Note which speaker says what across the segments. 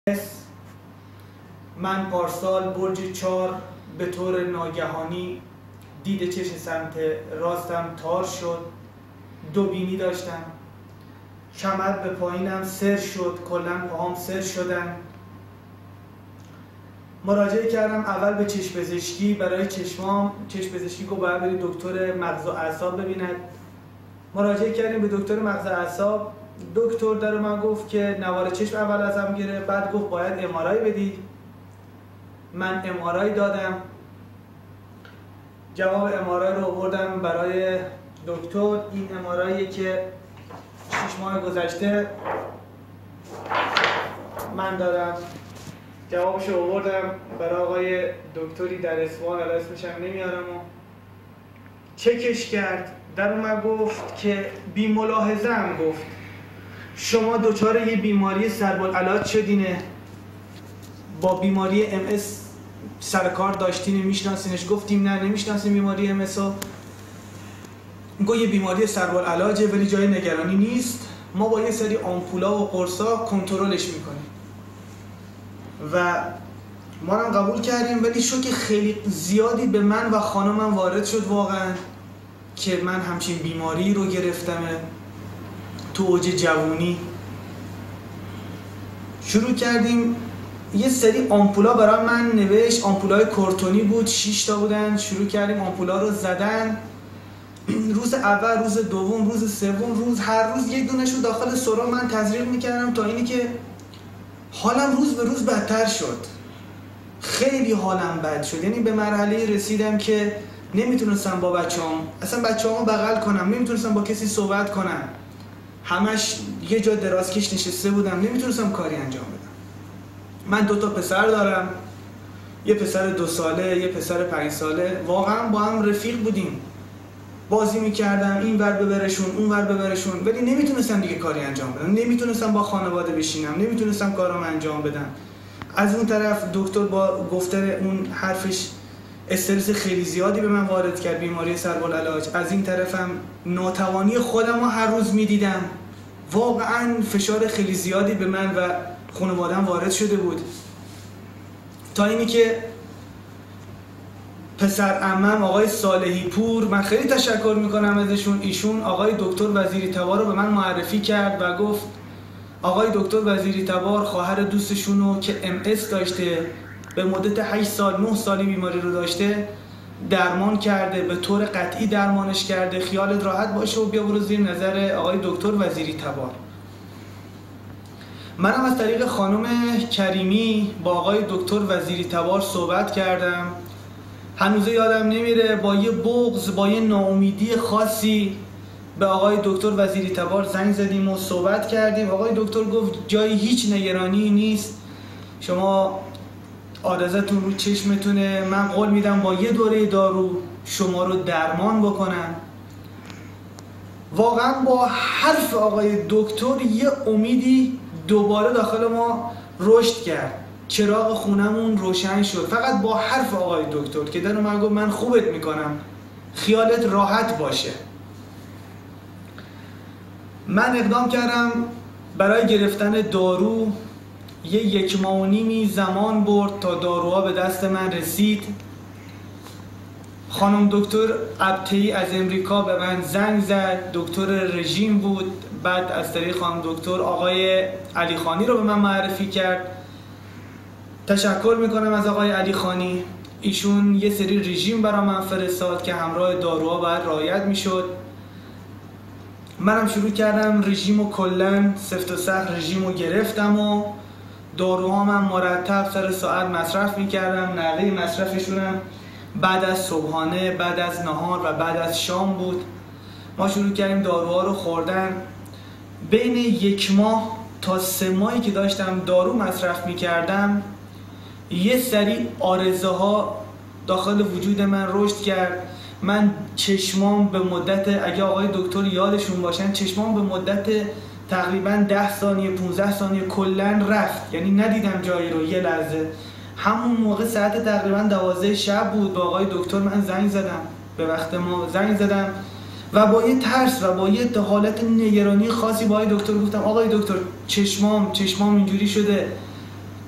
Speaker 1: من پارسال برج 4 به طور ناگهانی دید چشم سمت راستم تار شد، دو بینی داشتم، کمر به پایینم سر شد، کلا پاهام سر شدن. مراجعه کردم اول به چشم پزشکی برای چشمام. چشم پزشکی گفت باید برید دکتر مغز و اعصاب ببیند. مراجعه کردیم به دکتر مغز و اعصاب. دکتر در من گفت که نوار چشم اول ازم گرفت، بعد گفت باید MRI بدی. من MRI دادم، جواب MRI رو آوردم برای دکتر. این MRI که 6 ماه گذشته من دادم، جوابش رو آوردم برای آقای دکتری در اصفهان، الان اسمش هم نمیارم، و چکش کرد. در من گفت که بی ملاحظه هم گفت شما دچار یه بیماری سربالعلاج شدینه، با بیماری MS سرکار داشتین، میشناسینش؟ گفتیم نه نمیشناسیم بیماری MS رو. گفت یه بیماری سربالعلاجه ولی جای نگرانی نیست، ما با یه سری آمپولا و قرصا کنترلش میکنیم. و ما هم قبول کردیم، ولی شوک خیلی زیادی به من و خانمم وارد شد واقعا که من همچین بیماری رو گرفتم تو اوج جوونی. شروع کردیم یه سری آمپولا برای من نوشت، آمپولای کورتونی بود، 6 تا بودن. شروع کردیم آمپولا رو زدن، روز اول، روز دوم، روز سوم، هر روز یک دونش رو داخل سرم من تزریق میکردم تا اینی که حالم روز به روز بدتر شد. خیلی حالم بد شد، یعنی به مرحله رسیدم که نمیتونستم با بچه‌هامو بغل کنم، نمیتونستم با کسی صحبت کنم، همش یه جا درازکش نشسته بودم، نمیتونستم کاری انجام بدم. من 2 تا پسر دارم، یه پسر 2 ساله، یه پسر 5 ساله. واقعا با هم رفیق بودیم، بازی میکردم، این ور ببرشون اون ور ببرشون، ولی نمیتونستم دیگه کاری انجام بدم، نمیتونستم با خانواده بشینم، نمیتونستم کارام انجام بدم. از اون طرف دکتر با گفتن اون حرفش استرس خیلی زیادی به من وارد کرد، بیماری سربالعلاج. از این طرفم ناتوانی خودم رو هر روز میدیدم، واقعا فشار خیلی زیادی به من و خانواده‌ام وارد شده بود، تا اینی که پسر عمم آقای صالحی پور، من خیلی تشکر میکنم ازشون، ایشون آقای دکتر وزیری تبار رو به من معرفی کرد و گفت آقای دکتر وزیری تبار خواهر دوستشونو که MS داشته، به مدت 8 سال 9 سالی بیماری رو داشته، درمان کرده، به طور قطعی درمانش کرده، خیالت راحت باشه و بیا برو زیر نظر آقای دکتر وزیری تبار. منم از طریق خانم کریمی با آقای دکتر وزیری تبار صحبت کردم. هنوزه یادم نمیره، با یه بغض، با یه ناامیدی خاصی به آقای دکتر وزیری تبار زنگ زدیم و صحبت کردیم. آقای دکتر گفت جای هیچ نگرانی نیست، شما عارضتون رو چشمتونه، من قول میدم با یه دوره دارو شما رو درمان بکنم. واقعا با حرف آقای دکتر یه امیدی دوباره داخل ما رشد کرد، چراغ خونمون روشن شد، فقط با حرف آقای دکتر که در من گفت من خوبت میکنم، خیالت راحت باشه. من اقدام کردم برای گرفتن دارو. 1 ماه و نیمی زمان برد تا داروها به دست من رسید. خانم دکتر ابتهی از امریکا به من زنگ زد، دکتر رژیم بود. بعد از طریق خانم دکتر آقای علی خانی رو به من معرفی کرد. تشکر میکنم از آقای علی خانی، ایشون یه سری رژیم برای من فرستاد که همراه داروها باید رعایت میشد. منم شروع کردم رژیم و کلن سفت و سخت رژیم رو گرفتم و داروها من مرتب سر ساعت مصرف میکردم. نحوه مصرفشونم بعد از صبحانه، بعد از نهار و بعد از شام بود. ما شروع کردیم داروها رو خوردن. بین 1 ماه تا 3 ماهی که داشتم دارو مصرف میکردم، یه سری عارضه ها داخل وجود من رشد کرد. من چشمام به مدت، اگه آقای دکتر یادشون باشن، چشمام به مدت تقریبا 10 ثانیه 15 ثانیه کلن رفت، یعنی ندیدم جایی رو یه لحظه. همون موقع ساعت تقریبا 12 شب بود، با آقای دکتر من زنگ زدم، به وقت ما زنگ زدم و با یه ترس و با یه حالت نگرانی خاصی با آقای دکتر گفتم آقای دکتر چشمام اینجوری شده،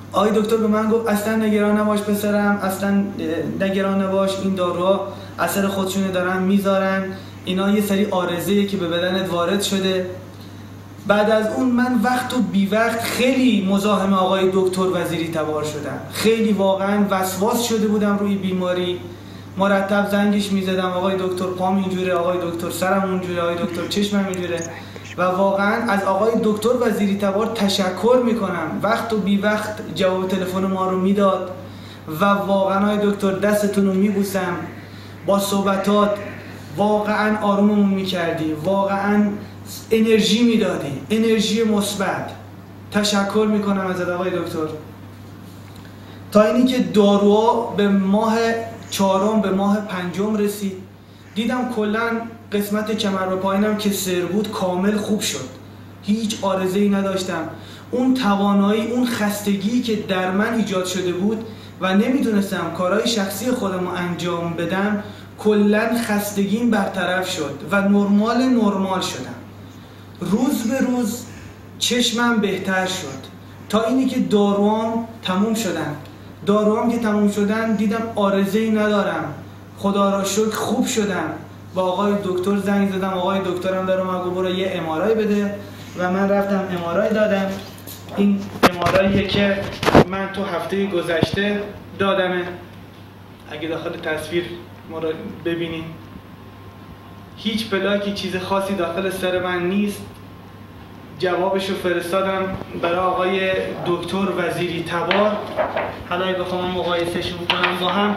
Speaker 1: آقای دکتر به من گفت اصلا نگران نباش پسرم، اصلا نگران نباش، این داروها اثر خودشونه دارن میذارن، اینا یه سری عارضه‌ای که به بدنت وارد شده. بعد از اون من وقت و بی وقت خیلی مزاحم آقای دکتر وزیری تبار شدم، خیلی واقعا وسواس شده بودم روی بیماری، مرتب زنگش میزدم آقای دکتر پام اینجوره، آقای دکتر سرم اونجوره، آقای دکتر چشمم اینجوره. و واقعا از آقای دکتر وزیری تبار تشکر میکنم، وقت و بی وقت جواب تلفن ما رو میداد و واقعا آقای دکتر دستتون رو میبوسم، با صحبتات واقعا آروممون میکردی، واقعا انرژی میدادی، انرژی مثبت. تشکر میکنم از آقای دکتر. تا اینی که داروها به ماه 4 به ماه 5 رسید، دیدم کلا قسمت کمر و پایینم که سر بود کامل خوب شد، هیچ عارضه‌ای نداشتم. اون توانایی، اون خستگی که در من ایجاد شده بود و نمیدونستم کارهای شخصی خودم رو انجام بدم، کلا خستگیم برطرف شد و نرمال شدم. روز به روز چشمم بهتر شد تا اینی که داروام تموم شدن. داروام که تموم شدن دیدم عارضه‌ای ندارم، خدا را شکر خوب شدم. با آقای دکتر زنگ زدم، آقای دکترم در اومد گفت برو یه ام‌آرآی بده و من رفتم ام‌آرآی دادم. این ام‌آرآییه که من تو هفته گذشته دادمه، اگه داخل تصویر ما رو ببینید. هیچ پلاکی چیز خاصی داخل سر من نیست. جوابشو فرستادم برای آقای دکتر وزیری تبار. حالا اگه بخوام مقایسه‌شون کنم با هم،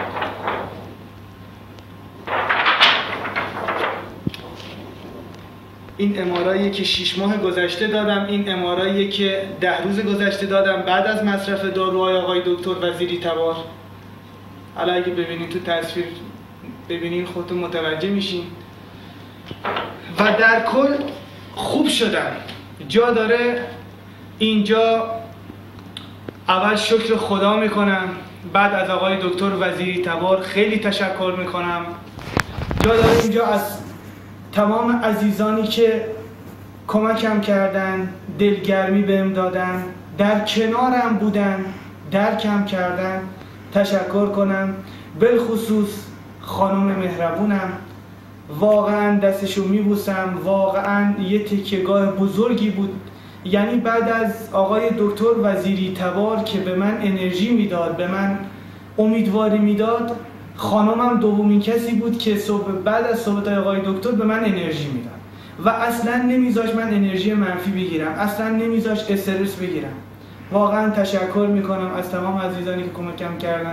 Speaker 1: این ام‌آرآییه که 6 ماه گذشته دادم، این ام‌آرآییه که 10 روز گذشته دادم بعد از مصرف داروهای آقای دکتر وزیری تبار. حالا اگه ببینید تو تصویر ببینین خودتون متوجه میشین و در کل خوب شدن. جا داره اینجا اول شکر خدا میکنم، بعد از آقای دکتر وزیری تبار خیلی تشکر میکنم. جا داره اینجا از تمام عزیزانی که کمکم کردن، دلگرمی بهم دادن، در کنارم بودن، درکم کردن، تشکر کنم. بالخصوص خانم مهربونم، واقعا دستشو میبوسم، واقعا یه تکیهگاه بزرگی بود. یعنی بعد از آقای دکتر وزیری تبار که به من انرژی میداد، به من امیدواری میداد، خانمم دومین کسی بود که بعد از صحبت آقای دکتر به من انرژی میداد و اصلا نمیذاش من انرژی منفی بگیرم، اصلا نمیذاش استرس بگیرم. واقعا تشکر میکنم از تمام عزیزانی که کمکم کردن،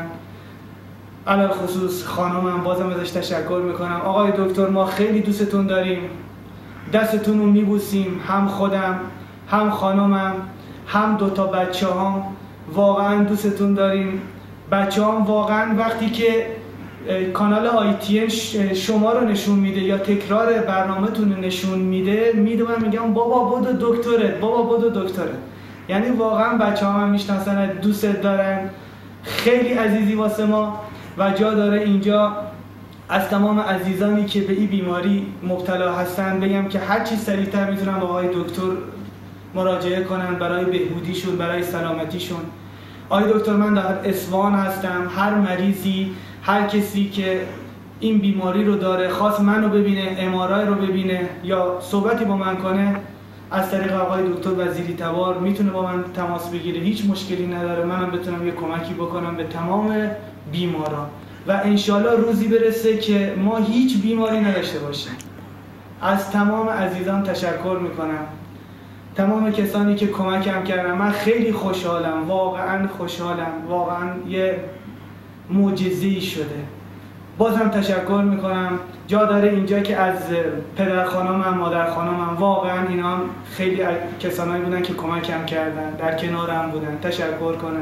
Speaker 1: علل خصوص خانمم بازم ازش تشکر میکنم. آقای دکتر ما خیلی دوستتون داریم، دستتون رو میبوسیم، هم خودم، هم خانمم، هم 2 بچه‌هام، واقعا دوستتون داریم. بچه‌هام واقعا وقتی که کانال ITN شما رو نشون میده یا تکرار برنامه‌تون رو نشون میده، میدونم میگم بابا بدو دکترت، بابا بدو دکترت. یعنی واقعا بچه‌هام هم میشناسن، دوست دارن، خیلی عزیزی واسه ما. و جا داره اینجا از تمام عزیزانی که به این بیماری مبتلا هستن بگم که هر چی سریعتر میتونن با آقای دکتر مراجعه کنن برای بهبودیشون، برای سلامتیشون. آقای دکتر من در اصفهان هستم، هر مریضی، هر کسی که این بیماری رو داره خواست منو ببینه، ام‌آرآی رو ببینه یا صحبتی با من کنه، از طریق آقای دکتر وزیری تبار میتونه با من تماس بگیره، هیچ مشکلی نداره. منم بتونم یه کمکی بکنم به تمام بیماران و انشالله روزی برسه که ما هیچ بیماری نداشته باشیم. از تمام عزیزان تشکر میکنم، تمام کسانی که کمکم کردن. من خیلی خوشحالم، واقعا خوشحالم، واقعا یه معجزه‌ای شده. بازم تشکر میکنم. جا داره اینجا که از پدر خانمم، مادر خانمم، واقعا اینا هم خیلی کسانی بودن که کمکم کردن، در کنارم بودن، تشکر کنم.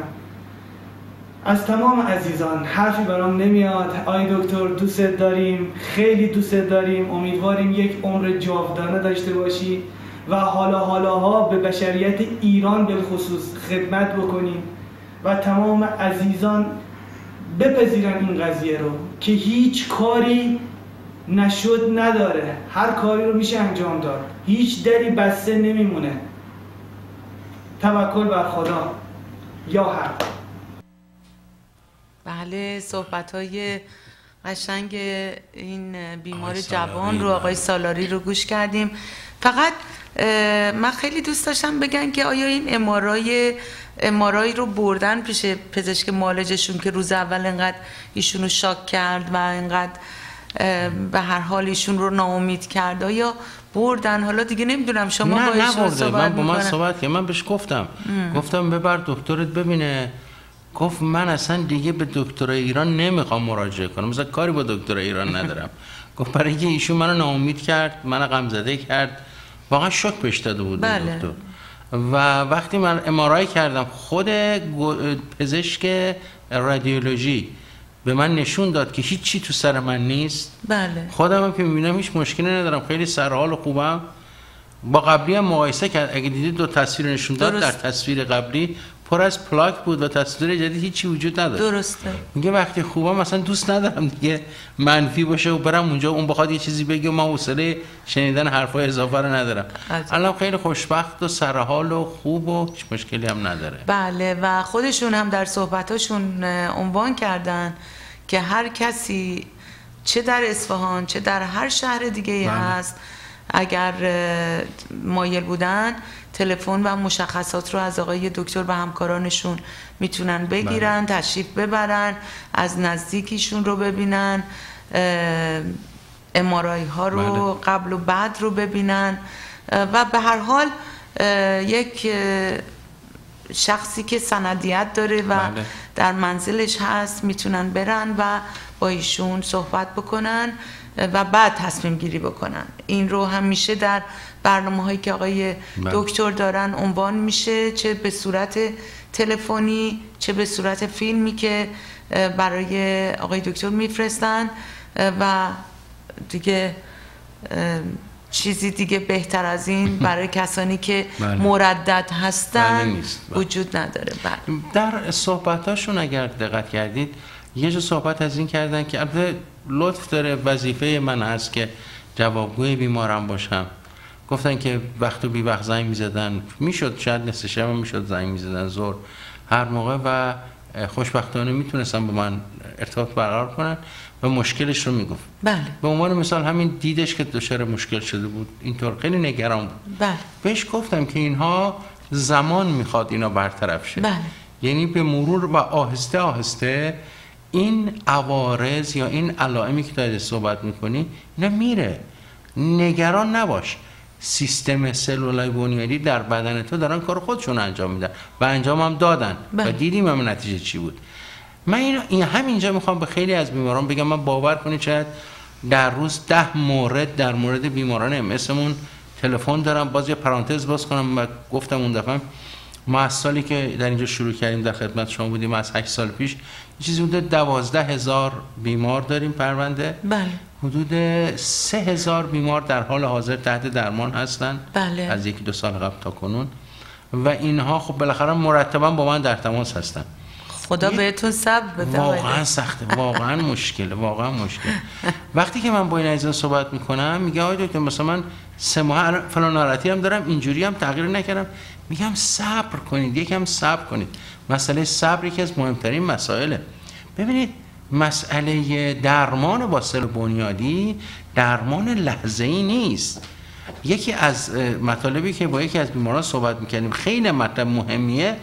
Speaker 1: از تمام عزیزان حرفی برام نمیاد. آی دکتر دوست داریم، خیلی دوست داریم، امیدواریم یک عمر جاودانه داشته باشی و حالاها به بشریت ایران بالخصوص خدمت بکنیم و تمام عزیزان بپذیرن این قضیه رو که هیچ کاری نشد نداره، هر کاری رو میشه انجام داد، هیچ دری بسته نمیمونه. توکل بر خدا. یا حق.
Speaker 2: بله، صحبت‌های قشنگ این بیمار جوان رو، آقای سالاری رو گوش کردیم. فقط من خیلی دوست داشتم بگن که آیا این امارای رو بردن پیش پزشک معالجشون که روز اول انقدر ایشونو شاک کرد و انقدر به هر حال ایشون رو ناامید کرد، آیا بردن؟ حالا دیگه نمیدونم، شما با ایشون صحبت
Speaker 3: من با من صحبت کردم، من بهش گفتم ببر دکترت ببینه. گفت من اصلا دیگه به دکتر ایران نمیخوام مراجعه کنم، مثلا کاری با دکتر ایران ندارم. گفت برای اینکه ایشون منو ناامید کرد، منو غمزده کرد، واقعا شوک بهش داده بود دکتر. و وقتی من ام‌آرآی کردم، خود پزشک رادیولوژی به من نشون داد که هیچی تو سر من نیست.
Speaker 2: بله.
Speaker 3: خودم هم که میبینم هیچ مشکلی ندارم، خیلی سرحال و خوبم. با قبلی هم مقایسه کرد، اگه دیدید دو تصویر نشون داد. در تصویر قبلی پر از پلاک بود و تصویر جدید هیچی وجود نداشت.
Speaker 2: درسته.
Speaker 3: میگه وقتی خوبم مثلا دوست ندارم دیگه منفی باشه و برم اونجا اون بخواد یه چیزی بگه و من حوصله شنیدن حرفای اضافه رو ندارم. الان خیلی خوشبخت و سرحال و خوب و هیچ مشکلی هم نداره.
Speaker 2: بله، و خودشون هم در صحبتاشون عنوان کردن که هر کسی چه در اصفهان چه در هر شهر دیگه هست، اگر مایل بودن تلفن و مشخصات رو از آقای دکتر و همکارانشون میتونن بگیرن، تشریف ببرن، از نزدیکیشون رو ببینن، ام‌آرآی ها رو قبل و بعد رو ببینن و به هر حال یک شخصی که سندیت داره و در منزلش هست میتونن برن و با ایشون صحبت بکنن و بعد تصمیم گیری بکنن. این رو همیشه در برنامه هایی که آقای دکتر دارن عنوان میشه، چه به صورت تلفنی چه به صورت فیلمی که برای آقای دکتر میفرستن و دیگه چیزی دیگه بهتر از این برای کسانی که مردد هستن وجود نداره.
Speaker 3: در صحبتاشون اگر دقت کردید یه جا صحبت از این کردن که البته لطف داره، وظیفه من هست که جوابگوی بیمارم باشم. گفتن که وقت و بی وقت زنگ میزدن، میشد شاید نصف شب میشد زنگ میزدن ظهر هر موقع و خوشبختانه میتونستن با من ارتباط برقرار کنن و مشکلش رو میگفت.
Speaker 2: بله.
Speaker 3: به عنوان مثال همین دیدش که دچار مشکل شده بود اینطور خیلی نگران بود.
Speaker 2: بله.
Speaker 3: بهش گفتم که اینها زمان میخواد اینا برطرف شه.
Speaker 2: بله.
Speaker 3: یعنی به مرور و آهسته آهسته این عوارض یا این علائمی که داری صحبت میکنی اینا میره. نگران نباش، سیستم سلولای بنیادی در بدن تو دارن کار خودشون انجام میدن و انجام هم دادن و دیدیم هم نتیجه چی بود. من این همینجا میخوام به خیلی از بیماران بگم، من باور کنید شاید در روز 10 مورد در مورد بیماران MS مون تلفن دارم. باز یه پرانتز باز کنم و گفتم اون دفعه ما از سالی که در اینجا شروع کردیم در خدمت شما بودیم، از 8 سال پیش یه چیزی حدود 12,000 بیمار داریم پرونده.
Speaker 2: بله.
Speaker 3: حدود 3,000 بیمار در حال حاضر تحت درمان هستن.
Speaker 2: بله.
Speaker 3: از 1-2 سال قبل تا کنون و اینها خب بالاخره مرتبا با من در تماس هستن.
Speaker 2: خدا بهتون صبر بده.
Speaker 3: واقعا سخته، واقعا مشکله، واقعا مشکل. وقتی که من با این عزیزان صحبت میکنم میگه آقای دکتر مثلا من 3 ماه فلان حالتی هم دارم، اینجوری هم تغییر نکردم. میگم صبر کنید، یکم صبر کنید. مسئله صبر یکی از مهمترین مسائله. ببینید مسئله درمان با سل بنیادی درمان لحظه‌ای نیست. یکی از مطالبی که با یکی از بیماران صحبت میکردیم خیلی مطلب مهمیه،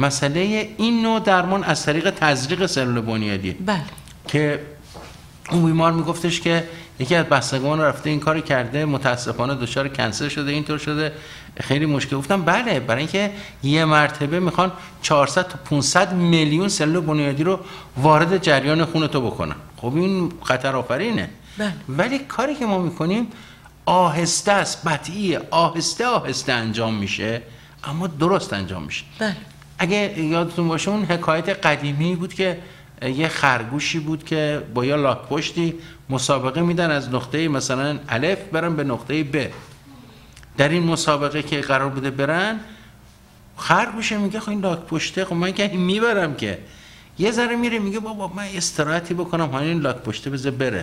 Speaker 3: مسئله این نوع درمان از طریق تزریق سلول بنیادی.
Speaker 2: بله.
Speaker 3: که اون بیمار میگفتش که یکی از بستگان رفته این کاری کرده، متاسفانه دچار کنسر شده، اینطور شده، خیلی مشکل. گفتم بله، برای اینکه یه مرتبه میخوان 400 تا 500 میلیون سلول بنیادی رو وارد جریان خون تو بکنن. خب این خطر آفرینه.
Speaker 2: بله.
Speaker 3: ولی کاری که ما میکنیم آهسته است، بطیئه، آهسته آهسته انجام میشه اما درست انجام میشه.
Speaker 2: بله.
Speaker 3: اگه یادتون باشه اون حکایت قدیمی بود که یه خرگوشی بود که با یه لاک پشتی مسابقه میدن از نقطه مثلا الف برن به نقطه ب. در این مسابقه که قرار بوده برن، خرگوش میگه خب این لاک پشته، خب من که میبرم که. یه ذره میره میگه بابا من استراحتی بکنم، این لاک پشته بذار بره.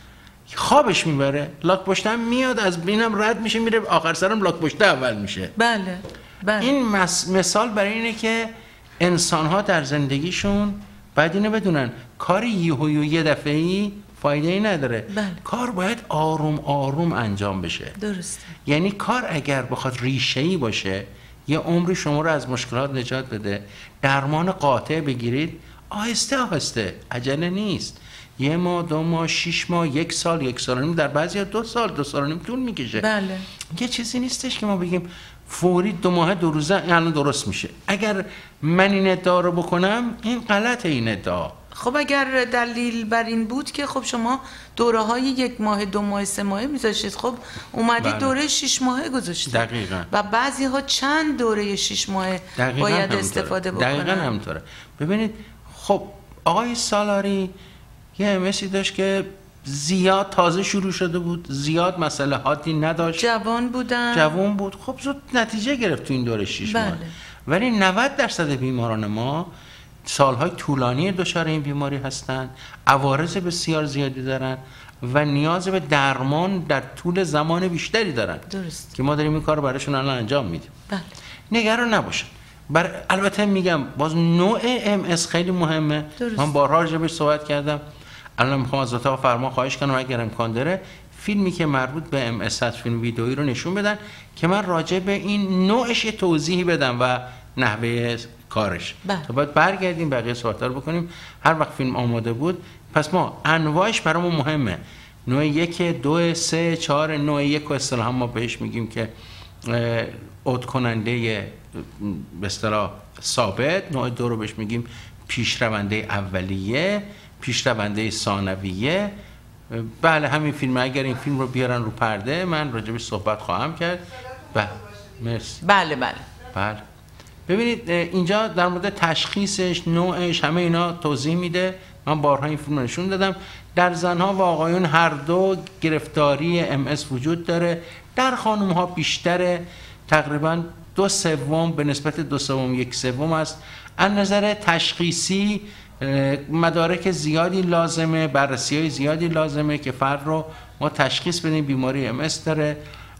Speaker 3: خوابش میبره، لاک پشته هم میاد از بینم رد میشه میره، آخر سرم لاک پشته اول میشه.
Speaker 2: بله.
Speaker 3: این مثال برای اینه که انسان ها در زندگیشون باید اینو بدونن کار یه دفعه‌ای فایده ای نداره.
Speaker 2: بله.
Speaker 3: کار باید آروم آروم انجام بشه.
Speaker 2: درسته.
Speaker 3: یعنی کار اگر بخواد ریشه‌ای باشه یه عمری شما رو از مشکلات نجات بده، درمان قاطع بگیرید، آهسته آهسته، عجله نیست. 1 ماه 2 ماه 6 ماه 1 سال 1 سال و نیم، در بعضیا 2 سال 2 سال و نیم طول میکشه.
Speaker 2: بله.
Speaker 3: یه چیزی نیستش که ما بگیم فوری 2 ماه 2 روزه الان درست میشه. اگر من این ادعا رو بکنم این غلطه این ادعا.
Speaker 2: خب اگر دلیل بر این بود که خب شما دوره های 1 ماه 2 ماه 3 ماهه میذاشتید، خب اومدید
Speaker 3: بله.
Speaker 2: دوره 6 ماهه گذاشتید.
Speaker 3: دقیقاً.
Speaker 2: و بعضی ها چند دوره 6 ماهه باید استفاده بکنن.
Speaker 3: دقیقاً همینطوره. ببینید خب آقای سالاری یه امسی داشت که زیاد تازه شروع شده بود، زیاد مسئله حادی نداشت، جوان بود، خب زود نتیجه گرفت تو این دوره 6 ماه. ولی 90% بیماران ما سالهای طولانی دچار این بیماری هستند، عوارض بسیار زیادی دارن و نیاز به درمان در طول زمان بیشتری دارن.
Speaker 2: درست.
Speaker 3: که ما داریم این کار رو براشون الان انجام میدیم.
Speaker 2: بله.
Speaker 3: نگران نباشن. البته میگم باز نوع MS خیلی مهمه.
Speaker 2: درست.
Speaker 3: من بارها راجعش صحبت کردم. الان میخوام از اتاق فرمان خواهش کنم اگر امکان داره فیلمی که مربوط به MS هست، فیلم ویدئویی رو نشون بدن که من راجع به این نوعش توضیحی بدم و نحوه کارش. تا باید برگردیم بقیه صحبت‌ها رو بکنیم. هر وقت فیلم آماده بود، پس ما انواعش برامون مهمه. نوع 1 2 3 4. نوع 1 رو اصطلاحاً ما بهش میگیم که عود کننده به اصطلاح ثابت، نوع 2 رو بهش میگیم پیشرونده اولیه، پیشرونده ثانویه. بله همین فیلم، اگر این فیلم رو بیارن رو پرده من راجبش صحبت خواهم کرد. بله مرسی.
Speaker 2: بله.
Speaker 3: ببینید اینجا در مورد تشخیصش، نوعش، همه اینا توضیح میده. من بارها این فیلم رو نشون دادم. در زنها و آقایون هر دو گرفتاری MS وجود داره. در خانم‌ها بیشتره، تقریباً 2/3 به نسبت 2/3 1/3 است. از نظر تشخیصی مدارک زیادی لازمه، بررسی‌های زیادی لازمه که فرد رو ما تشخیص بدیم بیماری MS داره.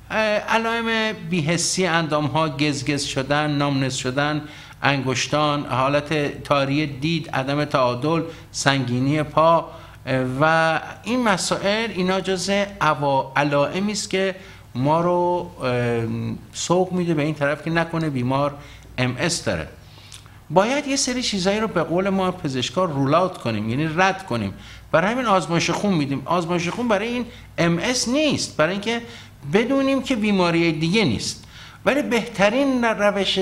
Speaker 3: علائم بی‌حسی اندام‌ها، گزگز شدن، نامنس شدن انگشتان، حالت تاری دید، عدم تعادل، سنگینی پا و این مسائل، اینا جزء علائمی است که ما رو سوق میده به این طرف که نکنه بیمار MS داره. باید یه سری چیزایی رو به قول ما پزشکا رول اوت کنیم، یعنی رد کنیم. برای همین آزمایش خون میدیم. آزمایش خون برای این MS نیست، برای اینکه بدونیم که بیماری دیگه نیست. ولی بهترین روش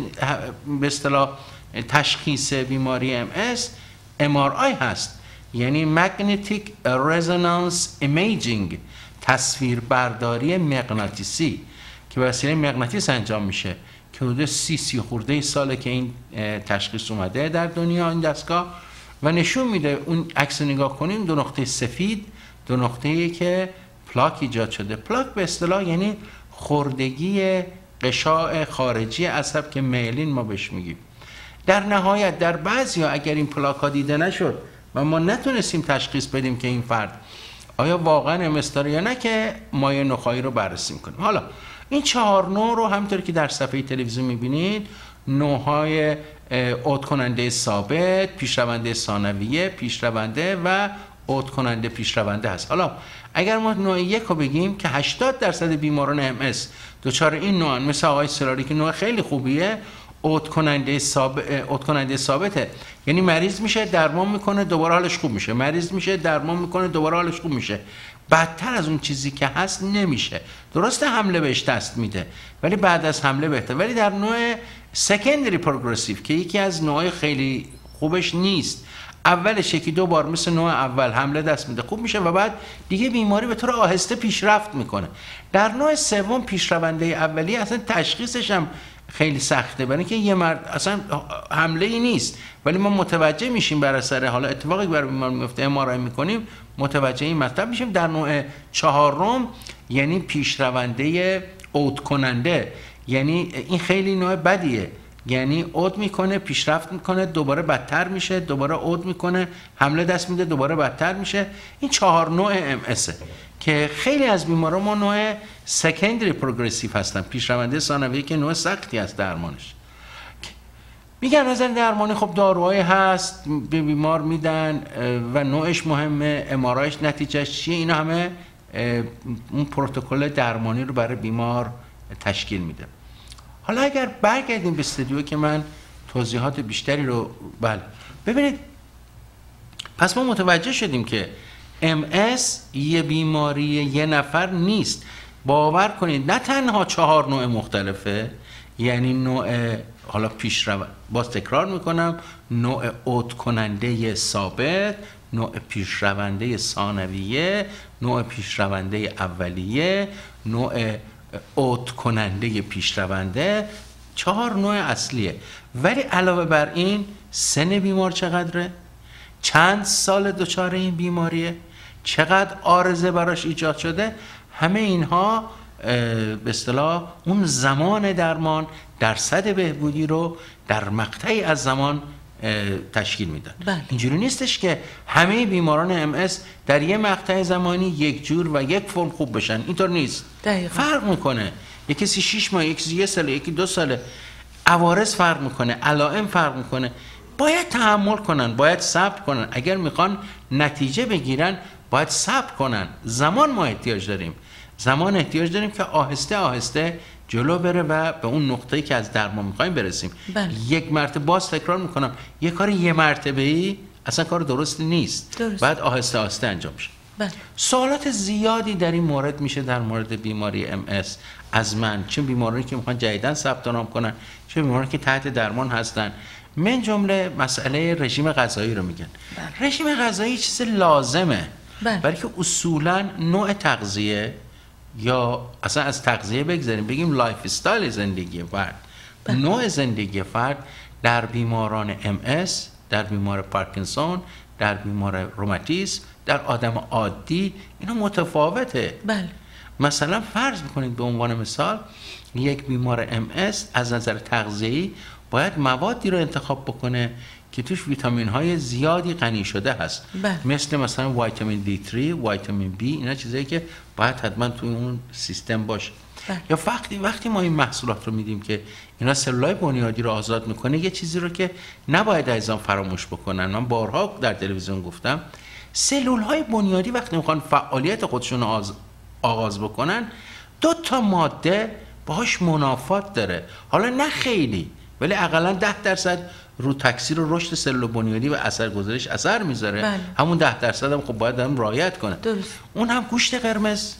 Speaker 3: به اصطلاح تشخیص بیماری MS MRI هست، یعنی Magnetic Resonance Imaging، تصویر برداری مغناطیسی که به وسیله مغناطیس انجام میشه که حدود 30 خورده ساله که این تشخیص اومده در دنیا این دستگاه و نشون میده. اون عکس نگاه کنیم، 2 نقطه سفید، 2 نقطه‌ای که پلاک ایجاد شده. پلاک به اصطلاح یعنی خوردگی قشاع خارجی عصب که میلین ما بهش میگیم. در نهایت در بعضیا اگر این پلاک ها دیده نشد و ما نتونستیم تشخیص بدیم که این فرد آیا واقعا MS داره یا نه، که مایع نخاعی رو بررسی میکنیم. حالا این 4 نوع رو همونطور که در صفحه تلویزیون میبینید، نوع‌های عود کننده ثابت، پیشرونده ثانویه، پیشرونده و عود کننده پیشرونده هست. حالا اگر ما نوع 1 رو بگیم که 80% بیماران MS دچار این نوعن، مثل آقای سلاری که نوع خیلی خوبیه، عود کننده ثابته، یعنی مریض میشه درمان میکنه دوباره حالش خوب میشه، مریض میشه درمان میکنه دوباره حالش خوب میشه، بدتر از اون چیزی که هست نمیشه. درسته حمله بهش دست میده ولی بعد از حمله بهتر. ولی در نوع سکندری پروگرسیو که یکی از نوعای خیلی خوبش نیست، اولش 1-2 بار مثل نوع اول حمله دست میده خوب میشه و بعد دیگه بیماری به طور آهسته پیشرفت میکنه. در نوع 3 پیشرونده اولیه اصلا تشخیصش هم خیلی سخته، برای اینکه یه مرد اصلا حمله ای نیست ولی ما متوجه میشیم بر اثر حالا اتفاقی که برای بیمار میفته MRI میکنیم متوجه این مطلب میشیم. در نوع 4 یعنی پیشرونده عود کننده، یعنی این خیلی نوع بدیه، یعنی عود میکنه پیشرفت میکنه دوباره بدتر میشه، دوباره عود میکنه حمله دست میده دوباره بدتر میشه. این 4 نوع MS که خیلی از بیماران ما نوع سکندری پروگرسیو هستن، پیشرونده ثانویه که نوع سختی است درمانش. میگن نظر درمانی خب داروهای هست به بیمار میدن و نوعش مهمه، امارایش نتیجهش چیه، اینا همه اون پروتکل درمانی رو برای بیمار تشکیل میده. حالا اگر برگردیم به استودیو که من توضیحات بیشتری رو ببینید، پس ما متوجه شدیم که MS یه بیماری یه نفر نیست. باور کنید نه تنها 4 نوع مختلفه، یعنی نوع، حالا باز تکرار میکنم، نوع عود کننده ثابت، نوع پیشرونده ثانویه، نوع پیشرونده اولیه، نوع عود کننده پیشرونده، 4 نوع اصلیه. ولی علاوه بر این سن بیمار چقدره، چند سال دچار این بیماریه، چقدر عارضه براش ایجاد شده، همه اینها به اصطلاح اون زمان درمان، درصد بهبودی رو در مقطعی از زمان تشکیل میدن. اینجوری نیستش که همه بیماران MS در یه مقطع زمانی یک جور و یک فرم خوب بشن، اینطور نیست. فرق میکنه، یکی 6 ماه، یکی 1 سال، یکی 2 ساله، عوارض فرق میکنه، علائم فرق میکنه. باید تحمل کنن، باید صبر کنن. اگر میخوان نتیجه بگیرن باید صبر کنن. زمان ما احتیاج داریم، زمان احتیاج داریم که آهسته آهسته جلو بره و به اون نقطه‌ای که از درمان میخوایم برسیم. یک مرتبه باز تکرار میکنم، یک کار یه مرتبه‌ای اصلا کار درستی نیست. بعد آهسته آهسته انجام میشه. سوالات زیادی در این مورد میشه در مورد بیماری MS از من، چه بیمارانی که میخوان جدیداً ثبت نام کنن، چه بیمارانی که تحت درمان هستن. من جمله مسئله رژیم غذایی رو میگن. رژیم غذایی چیز لازمه، برای که اصولاً نوع تغذیه، یا اصلا از تغذیه بگذاریم بگیم لایف استایل زندگی فرد، نوع زندگی فرد در بیماران MS، در بیمار پارکینسون، در بیمار روماتیسم، در آدم عادی اینا متفاوته. مثلا فرض بکنید به عنوان مثال یک بیمار MS از نظر تغذیه‌ای باید موادی رو انتخاب بکنه که توش ویتامین های زیادی غنی شده هست. مثلا ویتامین D3، ویتامین B، اینا چیزایی که باید حتما توی اون سیستم باشه. یا وقتی ما این محصولات رو میدیم که اینا سلولای بنیادی رو آزاد میکنه، یه چیزی رو که نباید عزیزان فراموش بکنن، من بارها در تلویزیون گفتم، سلول های بنیادی وقتی میخوان فعالیت خودشون رو آغاز بکنن، 2 تا ماده باهاش منافات داره. حالا نه خیلی، ولی حداقل 10% رو تکثیر و رشد سلول بنیادی و اثرگذاریش اثر میذاره. همون 10% هم خب باید هم رعایت کنه. اون هم گوشت قرمز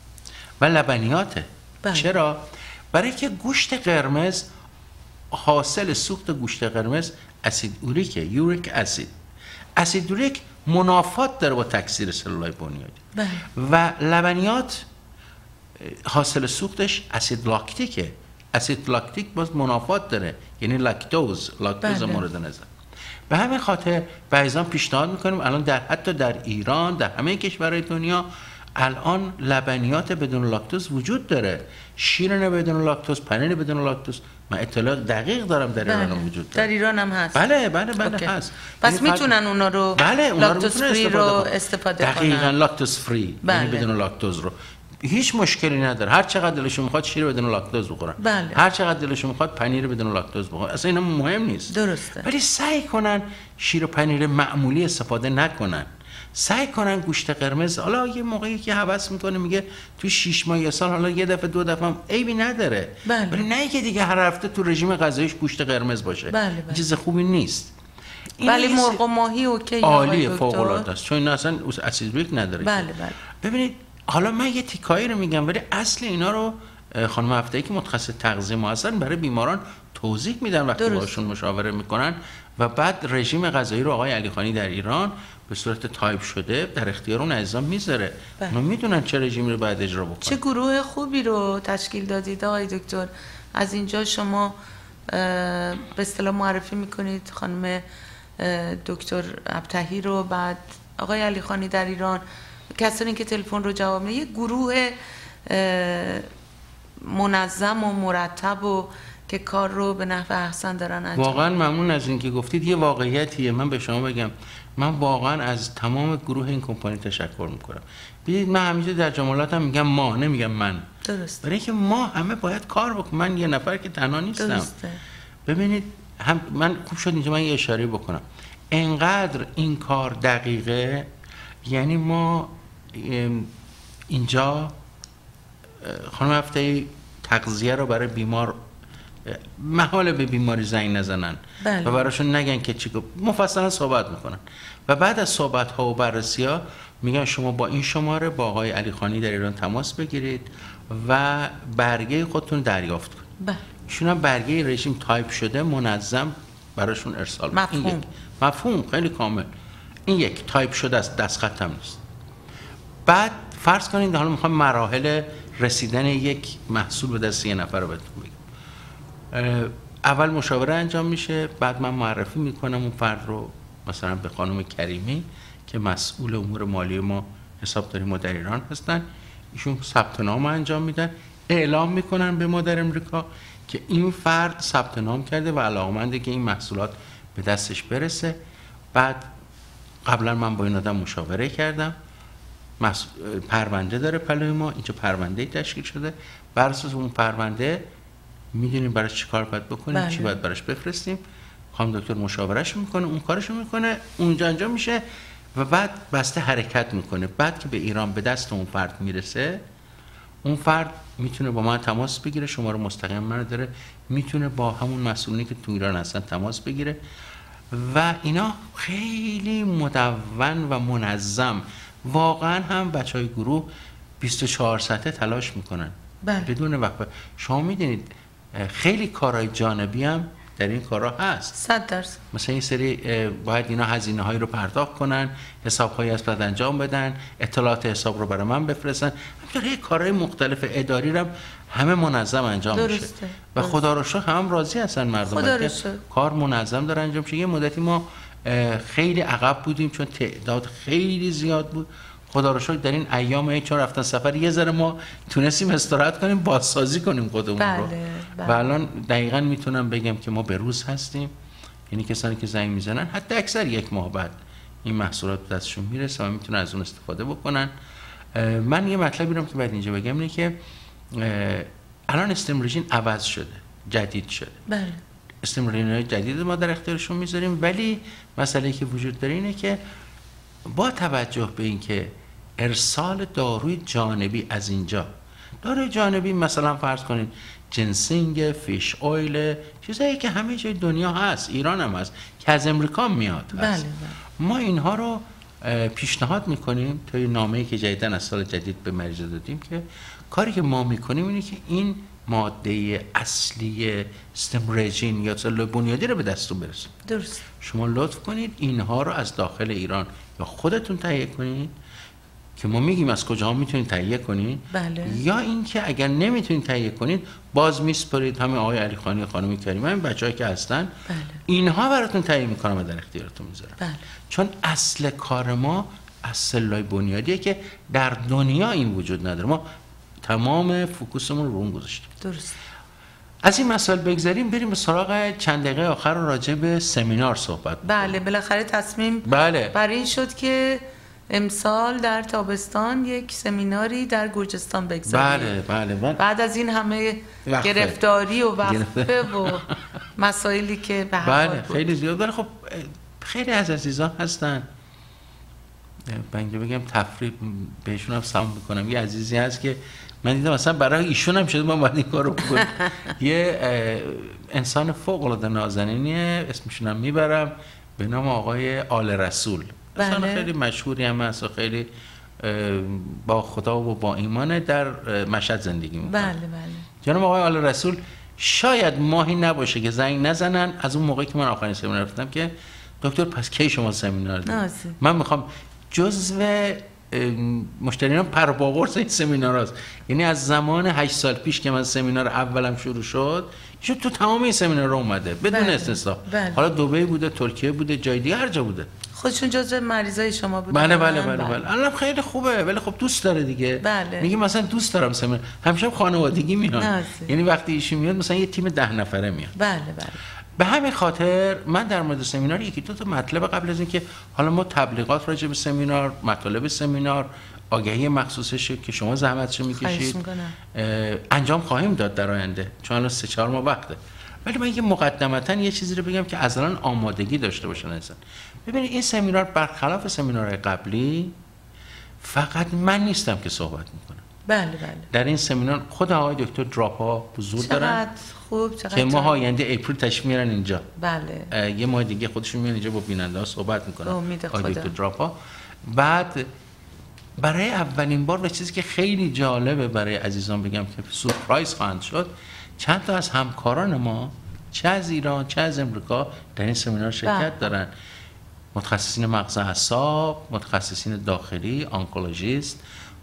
Speaker 3: و لبنیاته. چرا؟ برای که گوشت قرمز، حاصل سوخت گوشت قرمز اسید اوریکه، یوریک اسید. اسید اوریک منافات داره با تکثیر سلولای بنیادی. و لبنیات حاصل سوختش اسید لاکتیکه. اسید لاکتیک باز منافات داره، یعنی لاکتوز مورد نظر. به همین خاطر بعضا پیشنهاد میکنیم الان حتی در ایران، در همه کشورهای دنیا الان لبنیات بدون لاکتوز وجود داره. شیرینی بدون لاکتوز، پنیر بدون لاکتوز. من اطلاع دقیق دارم در ایران وجود داره.
Speaker 2: در ایران هم هست.
Speaker 3: بله هست.
Speaker 2: پس میتونن اونا رو لاکتوز فری رو استفاده کنن.
Speaker 3: دقیقاً لاکتوز فری، یعنی بدون لاکتوز رو هیچ مشکلی نداره. هر چقدر دلشون میخواد شیر بدون لاکتوز بخورن، هر چقدر دلشون میخواد پنیر بدون لاکتوز بخورن، اصلا اینا مهم نیست.
Speaker 2: درسته.
Speaker 3: ولی سعی کنن شیر و پنیر معمولی استفاده نکنن. سعی کنن گوشت قرمز، حالا یه موقعی که هوس میکنه میگه تو 6 ماه یا سال حالا یه دفعه 2 دفعه هم عیبی نداره. ولی نه اینکه دیگه هر هفته تو رژیم غذاییش گوشت قرمز باشه. چیز خوبی نیست.
Speaker 2: ولی مرغ و ماهی اوکی،
Speaker 3: عالیه، فوق العاده است، چون اینا اصلا اسیدریک نداره. ببینید حالا من یه تیکایی رو میگم، ولی اصل اینا رو خانم هفته‌ای که متخصص تغذیه ما هستن برای بیماران توضیح میدن وقتی باشون مشاوره میکنن. و بعد رژیم غذایی رو آقای علیخانی در ایران به صورت تایپ شده در اختیار اون عزیزان میذاره. اونا میدونن چه رژیمی رو باید اجرا بکنن.
Speaker 2: چه گروه خوبی رو تشکیل دادید آقای دکتر. از اینجا شما به اصطلاح معرفی میکنید خانم دکتر ابتهی رو، بعد آقای علیخانی در ایران، کسانی که تلفن رو جواب میدن، یه گروه منظم و مرتب و که کار رو به نحو احسن دارن انجام.
Speaker 3: واقعا ممنون از اینکه گفتید. یه واقعیتیه، من به شما بگم، من واقعا از تمام گروه این کمپانی تشکر میکنم. ببینید من همیشه در جملاتم میگم ما، نمیگم من.
Speaker 2: درست.
Speaker 3: برای اینکه ما همه باید کار بکنیم. من یه نفر که تنها نیستم.
Speaker 2: درسته.
Speaker 3: ببینید هم من خوب شد اینجا من یه اشاره بکنم، انقدر این کار دقیقه، یعنی ما اینجا خانم هفته تغذیه رو برای بیمار محاله به بیماری زنگ نزنن و براشون نگن که چی، مفصلا صحبت میکنن و بعد از صحبت ها و بررسی ها میگن شما با این شماره با آقای علیخانی در ایران تماس بگیرید و برگه خودتون دریافت کنید. ایشون هم برگه رژیم تایپ شده منظم براشون ارسال
Speaker 2: مفهوم.
Speaker 3: مفهوم خیلی کامل. این یک تایپ شده است، دستخط هم نیست. بعد فرض کنید حالا میخوام مراحل رسیدن یک محصول به دست یه نفر رو بهتون بگم. اول مشاوره انجام میشه، بعد من معرفی میکنم اون فرد رو مثلا به خانم کریمی که مسئول امور مالی ما حسابداری ما در ایران هستن. ایشون ثبت نام انجام میدن، اعلام میکنن به ما در امریکا که این فرد ثبت نام کرده و علاقه‌منده که این محصولات به دستش برسه. بعد قبلا من با این آدم مشاوره کردم، پرونده داره پلوی ما، اینجا پرونده تشکیل شده، بر اساس اون پرونده میدونیم براش چی کار باید بکنیم، چی باید براش بفرستیم. خانم دکتر مشاورهش میکنه، اون کارشو میکنه، اونجا انجام میشه و بعد بسته حرکت میکنه. بعد که به ایران به دست اون فرد میرسه، اون فرد میتونه با من تماس بگیره، شماره مستقیم من داره، میتونه با همون مسئولینی که تو ایران هستن تماس بگیره و اینا خیلی مدون و منظم. واقعا هم بچهای گروه 24 ساعته تلاش میکنن بدون وقفه. شما میدونید خیلی کارهای جانبی هم در این کارها هست.
Speaker 2: 100%.
Speaker 3: مثلا این سری باید اینا هزینه هایی رو پرداخت کنن، حساب هایی از بعد انجام بدن، اطلاعات حساب رو برای من بفرستن. همینطوری کارهای مختلف اداری رو همه منظم انجام میشه و خدا رو شکر هم راضی هستن مردم که کار منظم داره انجام میشه. یه مدتی ما خیلی عقب بودیم چون تعداد خیلی زیاد بود. خدا رو شکر در این ایام چون رفتن سفر یه ذره ما تونستیم استراحت کنیم، بازسازی کنیم خودمون رو. و الان دقیقاً میتونم بگم که ما به روز هستیم. یعنی کسانی که زنگ میزنن حتی اکثر یک ماه بعد این محصولات دستشون میرسه و میتونن از اون استفاده بکنن. من یه مطلبی رو که بعد اینجا بگم اینه که الان استمرژین عوض شده، جدید شده.
Speaker 2: بله.
Speaker 3: استمرژین‌های جدید ما در اختیارشون میذاریم، ولی مسئله‌ای که وجود داره اینه که با توجه به اینکه ارسال داروی جانبی از اینجا، داروی جانبی مثلا فرض کنید جنسینگ، فیش اویل، چیزایی که همه جای دنیا هست، ایران هم هست که از امریکا میاد هست.
Speaker 2: بله.
Speaker 3: ما اینها رو پیشنهاد میکنیم توی نامه‌ای که جدیداً از سال جدید به مریض دادیم که کاری که ما میکنیم اینه که این ماده اصلی استمرژین یا سلول بنیادی رو به دستتون برسونیم.
Speaker 2: درست.
Speaker 3: شما لطف کنید اینها رو از داخل ایران یا خودتون تهیه کنید که ما میگیم از کجا میتونید تهیه کنید.
Speaker 2: بله.
Speaker 3: یا اینکه اگر نمیتونید تهیه کنید باز میسپارید همه آقای علیخانی و خانم کریمی، همین بچه‌ای که هستن.
Speaker 2: بله.
Speaker 3: اینها براتون تهیه میکنم و در اختیارتون میذارم.
Speaker 2: بله.
Speaker 3: چون اصل کار ما از سلولای بنیادیه که در دنیا این وجود نداره. ما تمام فوکوسمون رو اون گذاشتیم.
Speaker 2: درست.
Speaker 3: از این مسائل بگذاریم بریم به سراغ چند دقیقه آخر راجع به سمینار صحبت.
Speaker 2: بله، بالاخره تصمیم بر این شد که امسال در تابستان یک سمیناری در گرجستان بگذاریم.
Speaker 3: بله.
Speaker 2: بعد از این همه گرفتاری و وقفه و مسائلی که به هر حال بود.
Speaker 3: خیلی زیاد. ولی خب خیلی از عزیزان هستن، بنده بگم تفریح بهشون هم سلام میکنم. یه عزیزی هست که من دیدم مثلا برای ایشون هم شده من باید این کار رو بکنم. یه انسان فوق العاده نازنینیه، اسمشون هم میبرم، به نام آقای آل رسول. انسان خیلی مشهوری هم هست و خیلی با خدا و با ایمان در مشهد زندگی میکنه.
Speaker 2: بله.
Speaker 3: جناب آقای آل رسول شاید ماهی نباشه که زنگ نزنن از اون موقعی که من آخرین سمینار رفتم که دکتر پس کی شما سمینار دارید؟ من میخوام جزو مشتریان پرباقرس این سمینار هست. یعنی از زمان 8 سال پیش که من سمینار اولم شروع شد ایشون تو تمام این سمینار رو اومده بدون استثنا. حالا دبی بوده، ترکیه بوده، جای دیگه هر جا بوده.
Speaker 2: خودشون جزو مریضای شما بودن.
Speaker 3: بله. الان خیلی خوبه ولی خب دوست داره دیگه. میگه مثلا دوست دارم سمینار، همیشه خانوادگی میان. یعنی وقتی ایشون میاد مثلا یه تیم 10 نفره میاد.
Speaker 2: بله.
Speaker 3: به همین خاطر من در مورد سمینار یکی دو تا مطلب قبل از اینکه حالا ما تبلیغات راجع به سمینار، مطالب سمینار، آگهی مخصوصشه که شما زحمتشو میکشید انجام خواهیم داد در آینده، چون الان 3-4 ماه وقته. ولی من یه مقدمتاً یه چیزی رو بگم که از الان آمادگی داشته باشن انسان. ببینید این سمینار برخلاف سمینارهای قبلی فقط من نیستم که صحبت میکنم.
Speaker 2: بله بله.
Speaker 3: در این سمینار خود آقای دکتر دراپا حضور دارن.
Speaker 2: خوب،
Speaker 3: که ماه آینده اپریل تشریف میارن اینجا.
Speaker 2: بله.
Speaker 3: یه ماه دیگه خودشون میان اینجا با بیننده ها صحبت میکنن. آقای دکتر دراپا. بعد برای اولین بار و چیزی که خیلی جالبه برای عزیزان بگم که سورپرایز خواهند شد، چند تا از همکاران ما چه از ایران چه از امریکا در این سمینار شرکت دارن. متخصصین مغز اعصاب، متخصصین داخلی، آنکولوژیست،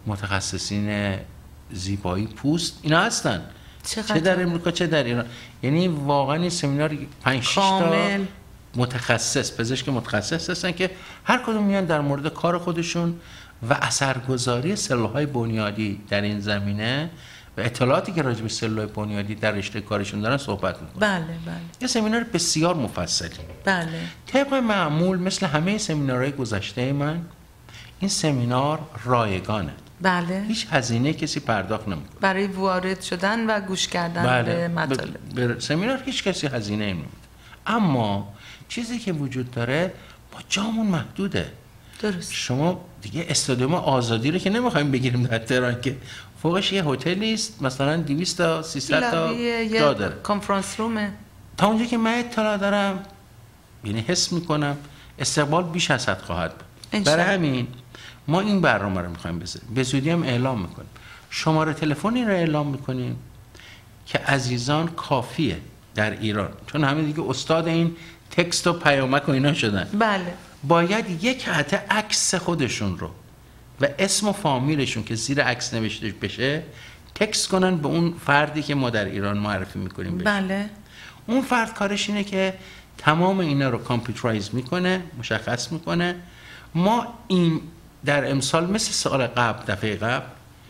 Speaker 3: متخصصین زیبایی پوست، اینا هستن. چه در امریکا چه در ایران. یعنی واقعا این سمینار 5-6 تا متخصص، پزشک متخصص هستن که هر کدوم میان در مورد کار خودشون و اثرگذاری سلول‌های بنیادی در این زمینه و اطلاعاتی که راجع به سلول‌های بنیادی در رشته کارشون دارن صحبت میکنن.
Speaker 2: بله بله.
Speaker 3: یه سمینار بسیار مفصلی.
Speaker 2: بله.
Speaker 3: طبق معمول مثل همه سمینارهای گذشته من این سمینار رایگانه.
Speaker 2: بله.
Speaker 3: هیچ هزینه کسی پرداخت نمیکنه
Speaker 2: برای وارد شدن و گوش کردن به مطالب.
Speaker 3: به سمینار هیچ کسی هزینه نمیده. اما چیزی که وجود داره با جامون محدوده.
Speaker 2: درست.
Speaker 3: شما دیگه استادیوم آزادی رو که نمیخوایم بگیریم در تهران که فوقش یه هتلی است مثلا 200 تا 300 تا جا داره.
Speaker 2: کنفرانس رومه.
Speaker 3: تا اونجا که من اطلاع دارم، یعنی حس میکنم استقبال بیش از حد خواهد بود. برای همین ما این برنامه رو میخوایم بذاریم. به زودی هم اعلام میکنیم. شماره تلفنی رو اعلام میکنیم که عزیزان کافیه در ایران، چون همه دیگه استاد این تکست و پیامک و اینا شدن.
Speaker 2: بله.
Speaker 3: باید یک قطعه عکس خودشون رو و اسم و فامیلشون که زیر عکس نوشته بشه تکست کنن به اون فردی که ما در ایران معرفی میکنیم بشه.
Speaker 2: بله.
Speaker 3: اون فرد کارش اینه که تمام اینا رو کامپیوترایز میکنه، مشخص میکنه. ما این در امسال مثل سال قبل، دفعه قبل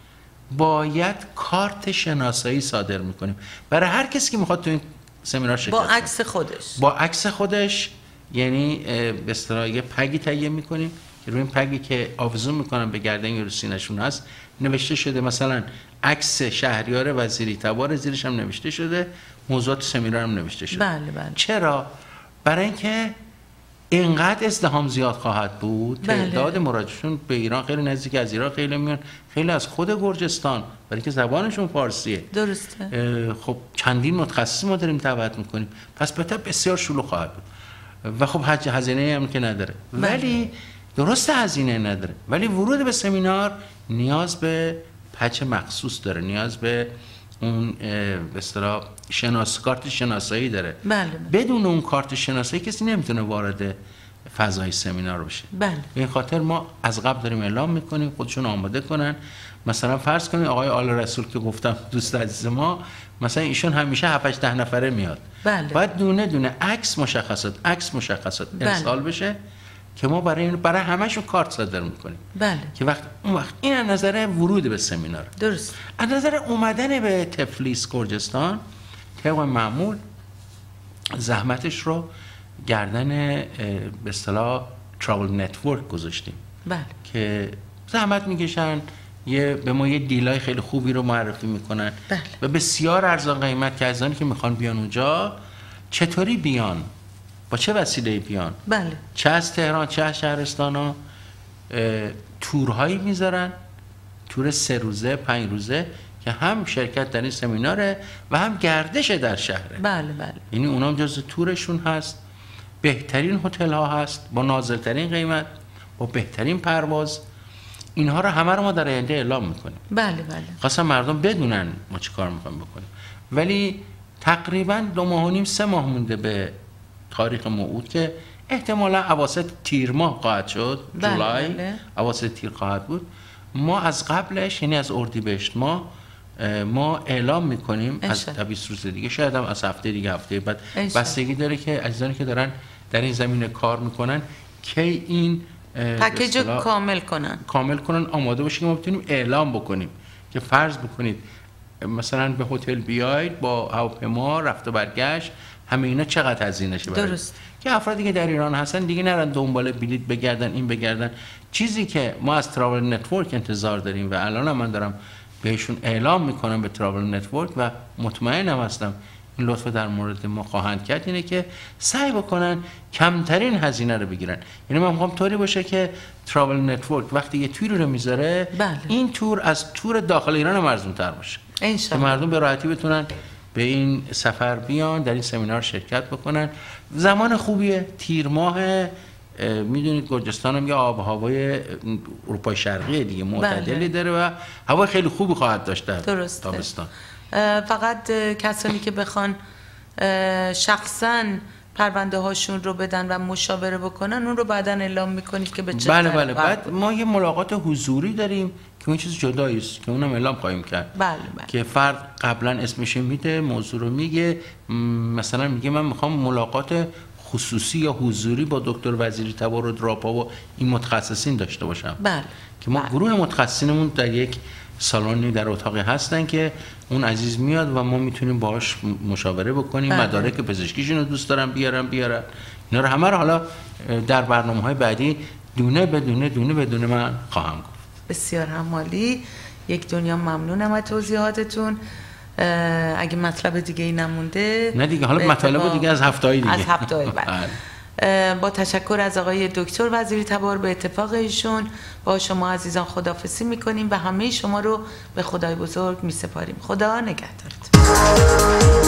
Speaker 3: باید کارت شناسایی صادر میکنیم برای هر کسی که میخواد تو این سمینار شرکت کنه.
Speaker 2: با عکس خودش.
Speaker 3: با عکس خودش، یعنی به اصطلاح یه پگی تهیه میکنیم که روی این پگی که آویزون میکنن به گردن یا رو سینه‌شون هست نوشته شده مثلا عکس شهریار وزیری تبار، زیرش هم نوشته شده موضوعات سمینار هم نوشته شده.
Speaker 2: بله بله.
Speaker 3: چرا؟ برای اینکه اینقدر ازدحام زیاد خواهد بود. تعداد مراجعشون به ایران خیلی نزدیک، از ایران خیلی میان، خیلی از خود گرجستان، برای که زبانشون فارسیه.
Speaker 2: درسته.
Speaker 3: خب چندین متخصص ما داریم دعوت میکنیم، پس بسیار شلوغ خواهد بود و خب هزینه هم که نداره. ولی درست هزینه نداره، ولی ورود به سمینار نیاز به پچ مخصوص داره، نیاز به اون به اصطلاح کارت شناسایی داره.
Speaker 2: بله.
Speaker 3: بدون اون کارت شناسایی کسی نمیتونه وارد فضای سمینار بشه.
Speaker 2: بله.
Speaker 3: به این خاطر ما از قبل داریم اعلام میکنیم خودشون آماده کنن. مثلا فرض کنید آقای آل رسول که گفتم دوست عزیز ما، مثلا ایشون همیشه 7-8 نفره میاد.
Speaker 2: بله.
Speaker 3: باید دونه دونه عکس مشخصات ارسال بشه که ما برای همه‌شون کارت صادر میکنیم.
Speaker 2: بله.
Speaker 3: که اون وقت این از نظر ورود به سمینار.
Speaker 2: درست.
Speaker 3: از نظر اومدن به تفلیس گرجستان طبق معمول زحمتش رو گردن به اصطلاح ترافل نتورک گذاشتیم.
Speaker 2: بله.
Speaker 3: که زحمت میکشن، به ما یه دیلای خیلی خوبی رو معرفی میکنن.
Speaker 2: بله.
Speaker 3: و بسیار ارزان قیمت که عزیزانی که میخوان بیان اونجا چطوری بیان، با چه وسیله بیان.
Speaker 2: بله.
Speaker 3: چه از تهران چه از شهرستان ها تورهایی میذارن، تور 3 روزه 5 روزه که هم شرکت در این سمیناره و هم گردش در شهره.
Speaker 2: بله بله.
Speaker 3: یعنی اونام جزء تورشون هست. بهترین هتل ها هست با نازلترین قیمت، با بهترین پرواز. اینها رو همه رو ما در آینده اعلام میکنیم.
Speaker 2: بله بله.
Speaker 3: خواستم مردم بدونن ما چی کار میخوایم بکنیم. ولی تقریبا 2.5-3 ماه مونده به تاریخ موعود که احتمالا اواسط تیر ماه خواهد شد. جولای.
Speaker 2: بله.
Speaker 3: اواسط تیر خواهد بود. ما از قبلش، یعنی از اردیبهشت ما اعلام میکنیم از 20 روز دیگه، شاید هم از هفته دیگه، هفته بعد، بستگی داره که عزیزانی که دارن در این زمینه کار میکنن که این
Speaker 2: پکیج کامل کنن
Speaker 3: آماده باشه که ما بتونیم اعلام بکنیم که فرض بکنید مثلا به هتل بیاید با هواپیما رفت و برگشت، همه اینا چقدر هزینه شه.
Speaker 2: درست.
Speaker 3: که افرادی که در ایران هستن دیگه نرن دنبال بلیط بگردن. چیزی که ما از ترافل نتورک انتظار داریم و الان من دارم بهشون اعلام میکنم به ترافل نتورک و مطمئنم هستم این لطف در مورد ما خواهند کرد اینه که سعی بکنن کمترین هزینه رو بگیرن. یعنی من میخوام طوری باشه که تراول نتورک وقتی یه توری رو میذاره این تور از تور داخل ایران هم ارزان‌تر باشه که مردم به راحتی بتونن به این سفر بیان، در این سمینار شرکت بکنن. زمان خوبیه، تیر ماه، میدونید گرجستان هم یه آب و هوای اروپای شرقی دیگه معتدلی داره و هوا خیلی خوبی خواهد داشت در تابستان.
Speaker 2: فقط کسانی که بخوان شخصاً پرونده هاشون رو بدن و مشاوره بکنن اون رو بعداً اعلام میکنید که به چه
Speaker 3: بله بله. بعد ما یه ملاقات حضوری داریم که اون چیز جدایی است که اونم اعلام خواهیم کرد.
Speaker 2: بله بله.
Speaker 3: که فرد قبلا اسمش میده، موضوع رو میگه، مثلا میگه من میخوام ملاقات خصوصی یا حضوری با دکتر وزیری تبار و دراپا و این متخصصین داشته باشم.
Speaker 2: بله.
Speaker 3: که ما گروه متخصصینمون در یک سالانی در اتاقی هستن که اون عزیز میاد و ما میتونیم باهاش مشاوره بکنیم. مدارک پزشکیشون رو دوست دارم بیارن اینا رو همه رو حالا در برنامه‌های بعدی دونه بدونه من خواهم گفت.
Speaker 2: بسیار عالی. یک دنیا ممنونم از توضیحاتتون. اگه مطلب دیگه ای نمونده
Speaker 3: نه دیگه، حالا مطالب دیگه از هفته‌های دیگه
Speaker 2: از هفته‌های بعد. با تشکر از آقای دکتر وزیری تبار به اتفاق ایشون با شما عزیزان خداحافظی میکنیم و همه شما رو به خدای بزرگ میسپاریم. خدا نگهدارتون.